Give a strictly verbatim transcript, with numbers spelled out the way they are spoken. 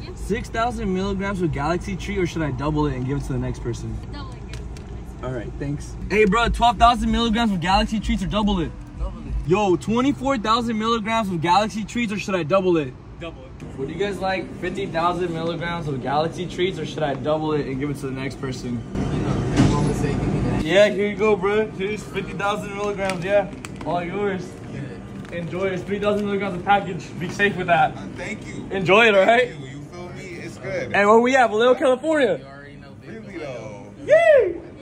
you. six thousand milligrams of Galaxy Treat, or should I double it and give it to the next person? Double it. Give it to the next person. All right, thanks. Hey, bro, twelve thousand milligrams of Galaxy Treats, or double it? Double it. Yo, twenty-four thousand milligrams of Galaxy Treats, or should I double it? Double it. Would you guys like fifty thousand milligrams of Galaxy Treats, or should I double it and give it to the next person? You know, your mama say give me that. Yeah, here you go, bro. Here's fifty thousand milligrams, yeah. All yours. Yeah. Enjoy. It's three thousand milligrams of package. Be safe with that. Uh, thank you. Enjoy it, all right? Thank you. You feel me? It's good. And where we at? Vallejo, California. You already know, big Really Vallejo. though. Yay!